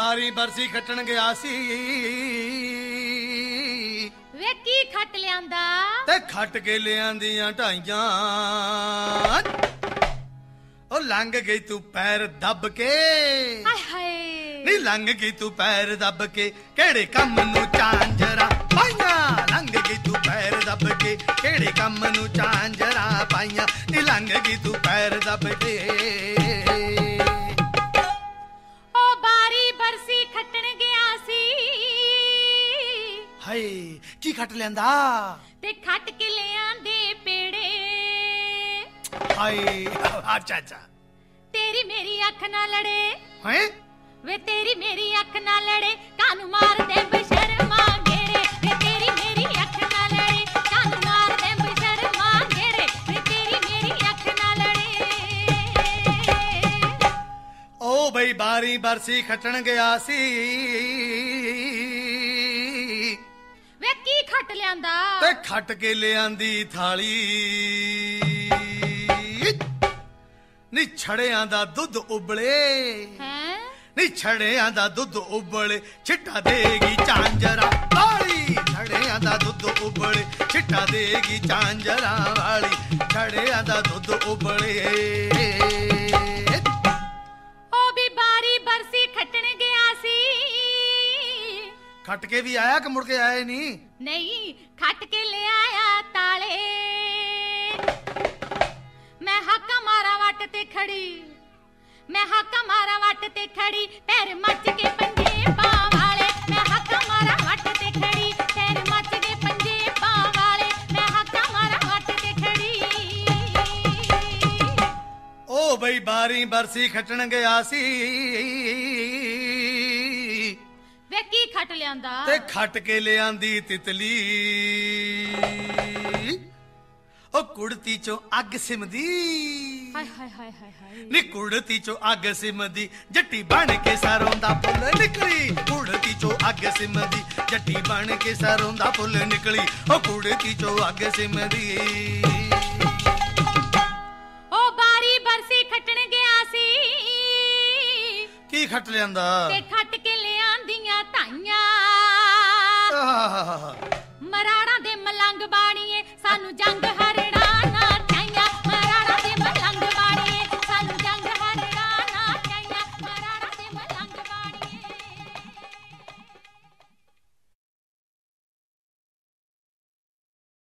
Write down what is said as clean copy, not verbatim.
ਬਾਰੀ ਬਰਸੀ ਖੱਟਣ ਗਿਆ ਸੀ ਵੇ ਕੀ ਖੱਟ ਲਿਆਂਦਾ ਤੇ ਖੱਟ ਕੇ ਲਿਆਂਦੀਆਂ ਢਾਈਆਂ ਉਹ ਲੰਘ ਗਈ ਤੂੰ ਪੈਰ ਦੱਬ ਕੇ ਹਾਏ ਹਾਏ ਨੀ ਲੰਘ ਗਈ ਤੂੰ ਪੈਰ ਦੱਬ ਕੇ ਕਿਹੜੇ ਕੰਮ ਨੂੰ ਝਾਂਜਰਾਂ ਪਾਈਆਂ ਲੰਘ ਗਈ ਤੂੰ ਪੈਰ ਦੱਬ ਕੇ ਕਿਹੜੇ ਕੰਮ ਨੂੰ ਝਾਂਜਰਾਂ ਪਾਈਆਂ ਨੀ ਲੰਘ ਗਈ ਤੂੰ ਪੈਰ ਦੱਬ ਕੇ ਉਹ ਬਾਰੀ ਬਰਸੀ ਖੱਟਣ ਗਿਆ ਸੀ ਹਾਏ ਕੀ ਖੱਟ ਲਿਆਂਦਾ ਤੇ ਖੱਟ ਕੇ ਲਿਆਂਦੇ ਪੇੜੇ ਹਾਏ ਅੱਛਾ ਅੱਛਾ ਤੇਰੀ ਮੇਰੀ ਅੱਖ ਨਾ ਲੜੇ ਹੈ ਵੇ ਤੇਰੀ ਮੇਰੀ ਅੱਖ ਨਾ ਲੜੇ ਕਾਨੂੰ ਮਾਰਦੇ ਬਸ਼ਰਮਾ ਗੇੜੇ ਵੇ ਤੇਰੀ ਮੇਰੀ ਅੱਖ ਨਾ ਲੜੇ ਕਾਨੂੰ ਮਾਰਦੇ ਬਸ਼ਰਮਾ ਗੇੜੇ ਵੇ ਤੇਰੀ ਮੇਰੀ ਅੱਖ ਨਾ ਲੜੇ ਓ ਬਈ ਬਾਰੀ ਬਰਸੀ ਖੱਟਣ ਗਿਆ ਸੀ ਵੇ ਕੀ ਖੱਟ ਲਿਆਂਦਾ ਤੇ ਖੱਟ ਕੇ ਲਿਆਂਦੀ ਥਾਲੀ ਨੀ ਛੜਿਆਂ ਦਾ ਦੁੱਧ ਉਬਲੇ ਹੈ ਨੀ ਛੜਿਆਂ ਦਾ ਦੁੱਧ ਉਬਲੇ ਛਿੱਟਾ ਦੇਗੀ ਝਾਂਜਰਾ ਵਾਲੀ ਛੜਿਆਂ ਦਾ ਦੁੱਧ ਉਬਲੇ ਛਿੱਟਾ ਦੇਗੀ ਝਾਂਜਰਾ ਵਾਲੀ ਛੜਿਆਂ ਦਾ ਦੁੱਧ ਉਬਲੇ ਉਹ ਵੀ ਬਾਰੀ ਬਰਸੀ ਖੱਟਣ ਗਿਆ ਸੀ ਖੱਟ ਕੇ ਵੀ ਆਇਆ ਕਿ ਮੁੜ ਕੇ ਆਇਆ ਨਹੀਂ ਨਹੀਂ ਖੱਟ ਕੇ ਲਿਆਇਆ ਤਾਲੇ ਮੈਂ ਹਾਕਾ ਮਾਰਾ ਵੱਟ ਤੇ ਖੜੀ ਮੈਂ ਹਾਕਾ ਮਾਰਾ ਵੱਟ ਤੇ ਖੜੀ ਪੈਰ ਮੱਚ ਕੇ ਪੰਜੇ ਪਾਂ ਵਾਲੇ ਮੈਂ ਹਾਕਾ ਮਾਰਾ ਵੱਟ ਤੇ ਖੜੀ ਪੈਰ ਮੱਚ ਕੇ ਪੰਜੇ ਪਾਂ ਵਾਲੇ ਮੈਂ ਹਾਕਾ ਮਾਰਾ ਵੱਟ ਤੇ ਖੜੀ ਓ ਬਈ ਬਾਰੀ ਬਰਸੀ ਖੱਟਣ ਗਿਆ ਸੀ ਵੇ ਕੀ ਖੱਟ ਲਿਆਂਦਾ ਤੇ ਖੱਟ ਕੇ ਲਿਆਂਦੀ ਤਿਤਲੀ ਓ ਕੁੜਤੀ ਚੋਂ ਅੱਗ ਸਿਮਦੀ ਹਾਏ ਹਾਏ ਹਾਏ ਹਾਏ ਹਾਏ ਨੀ ਕੁੜਤੀ ਚੋਂ ਅੱਗ ਸਿਮਦੀ ਜੱਟੀ ਬਣ ਕੇ ਸਰੋਂ ਦਾ ਫੁੱਲ ਨਿਕਲੀ ਕੁੜਤੀ ਚੋਂ ਅੱਗ ਸਿਮਦੀ ਜੱਟੀ ਬਣ ਕੇ ਸਰੋਂ ਦਾ ਫੁੱਲ ਨਿਕਲੀ ਓ ਕੁੜਤੀ ਚੋਂ ਅੱਗ ਸਿਮਦੀ ਓ ਬਾਰੀ ਬਰਸੀ ਖੱਟਣ ਗਿਆ ਸੀ ਕੀ ਖੱਟ ਲਿਆਂਦਾ ਤੇ ਖੱਟ ਕੇ ਲਿਆਂਦੀਆਂ ਧਾਈਆਂ ਆਹ ਮਰਾੜਾਂ ਦੇ ਮਲੰਗ ਬਾਣੀਏ ਸਾਨੂੰ ਜੰਗ ਹੈ